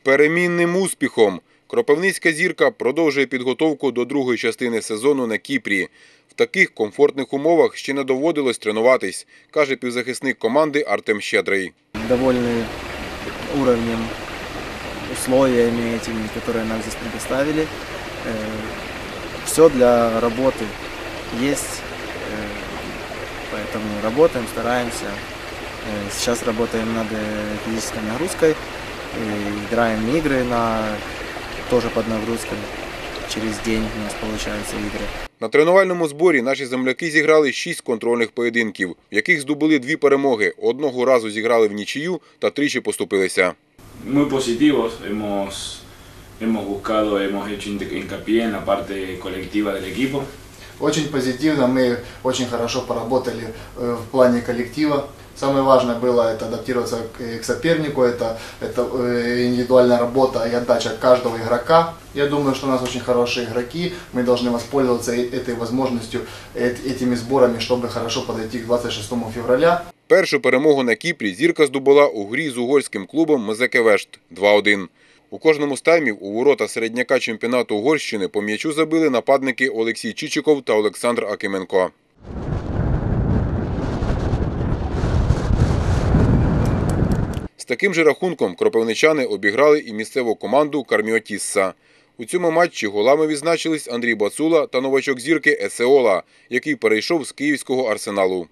перемінним успіхом кропивницька «Зірка» продовжує підготовку до другої частини сезону на Кіпрі. В таких комфортних умовах ще не доводилось тренуватись, каже півзахисник команди Артем Щедрий. Довольны уровнем, условиями этими, которые нам здесь предоставили. Все для работы есть, поэтому работаем, стараемся. Сейчас работаем над физической нагрузкой, играем игры тоже под нагрузкой. Через день у нас получаются игры. На тренувальному зборі наші земляки зіграли 6 контрольних поєдинків, в яких здобули 2 перемоги. Одного разу зіграли в нічию та тричі поступилися. Muy positivos, hemos buscado, hemos hecho hincapié en la parte colectiva del equipo. Очень позитивно, мы очень хорошо поработали в плане коллектива. Самое важное было это адаптироваться к сопернику, это индивидуальная работа и отдача каждого игрока. Я думаю, что у нас очень хорошие игроки, мы должны воспользоваться этой возможностью, этими сборами, чтобы хорошо подойти к 26 февраля. Першу перемогу на Кіпрі «Зірка» здобула у грі з угорським клубом Мезекевешт 2-1. У кожному з таймів у ворота середняка чемпіонату Угорщини по м'ячу забили нападники Олексій Чичиков та Олександр Акименко. З таким же рахунком кропивничани обіграли і місцеву команду Карміотісса. У цьому матчі голами відзначились Андрій Бацула та новачок «Зірки» Есеола, який перейшов з київського «Арсеналу».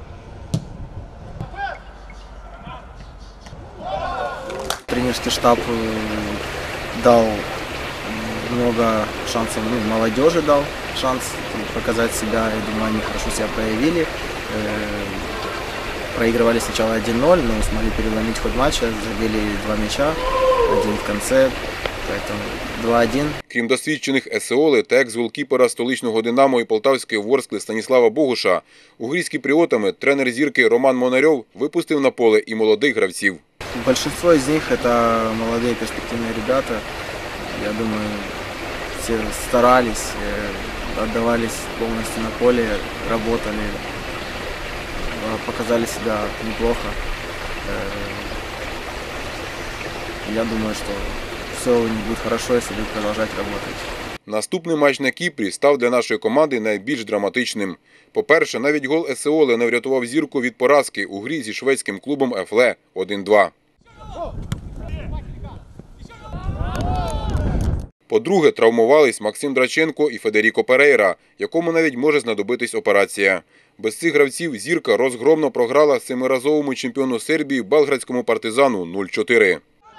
Тренерский штаб дал много шансов, молодежи дал шанс показать себя. Я думаю, они хорошо себя проявили. Проигрывали сначала 1-0, но смогли переломить ход матча, забили 2 мяча, один в конце, поэтому 2-1. Крім досвідчених Есеоли та екс-голкіпера столичного «Динамо» і полтавської «Ворскли» Станіслава Богуша, угрійські «Пріотами» тренер «Зірки» Роман Монарьов випустив на поле і молодих гравців. Большинство из них это молодые перспективные ребята. Я думаю, все старались, отдавались полностью на поле, работали, показали себя неплохо. Я думаю, что все у них будет хорошо, если будут продолжать работать. Наступний матч на Кіпрі став для нашої команди найбільш драматичним. По-перше, навіть гол Есеоли не врятував «Зірку» від поразки у грі зі шведським клубом «Ефле» 1-2. По-друге, травмувались Максим Драченко і Федеріко Перейра, якому навіть може знадобитись операція. Без цих гравців «Зірка» розгромно програла 7-разовому чемпіону Сербії Белградському «Партизану» 0-4.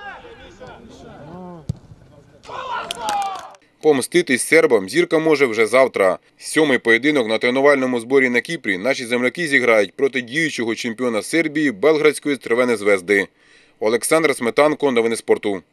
Помститись сербам «Зірка» може вже завтра. 7-й поєдинок на тренувальному зборі на Кіпрі наші земляки зіграють проти діючого чемпіона Сербії Белградської «Црвене звезди». Олександр Сметанко, новини спорту.